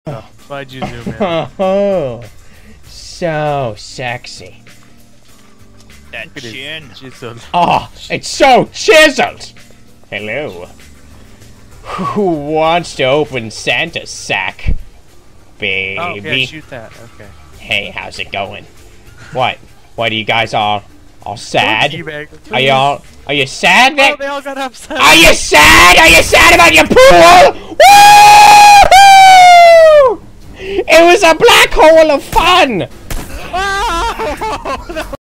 Why'd you zoom in? Oh, so sexy. That chin. Chiseled. Oh, it's so chiseled. Hello. Who wants to open Santa's sack, baby? Oh, okay, shoot that. Okay. Hey, how's it going? What? What are you guys all sad? Teabag, Are you sad? Oh, they all got upset. Are you sad? Are you sad about your pool? Woo! It was a black hole of fun! Oh, no.